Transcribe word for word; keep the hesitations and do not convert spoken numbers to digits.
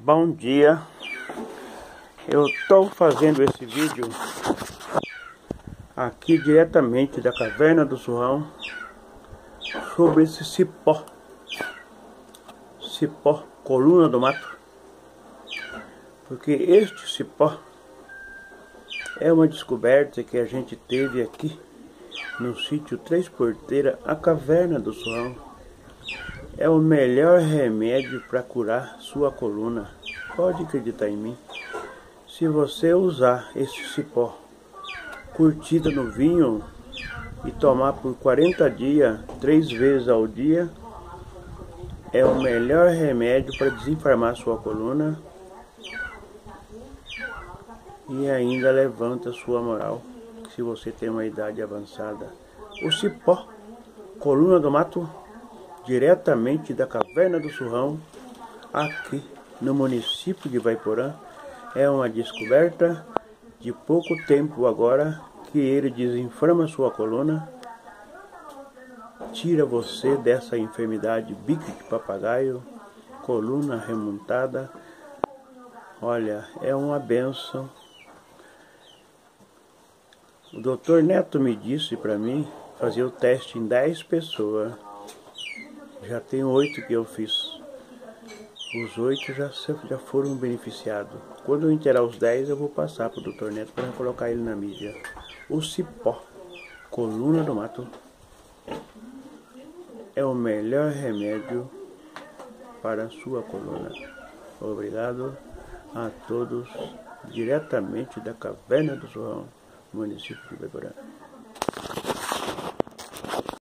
Bom dia, eu estou fazendo esse vídeo aqui diretamente da Caverna do Surrão sobre esse cipó, cipó coluna do mato, porque este cipó é uma descoberta que a gente teve aqui no sítio Três Porteiras, a Caverna do Surrão. É o melhor remédio para curar sua coluna. Pode acreditar em mim. Se você usar esse cipó curtido no vinho e tomar por quarenta dias, três vezes ao dia, é o melhor remédio para desinflamar sua coluna e ainda levanta sua moral se você tem uma idade avançada. O cipó coluna do mato, diretamente da Caverna do Surrão, aqui no município de Ivaiporã, é uma descoberta de pouco tempo agora, que ele desinflama sua coluna, tira você dessa enfermidade bico de papagaio, coluna remontada. Olha, é uma benção. O doutor Neto me disse para mim fazer o teste em dez pessoas. Já tem oito que eu fiz. Os oito já, já foram beneficiados. Quando eu inteirar os dez, eu vou passar para o doutor Neto para colocar ele na mídia. O cipó coluna do mato é o melhor remédio para a sua coluna. Obrigado a todos, diretamente da Caverna do Surrão, município de Ivaiporã.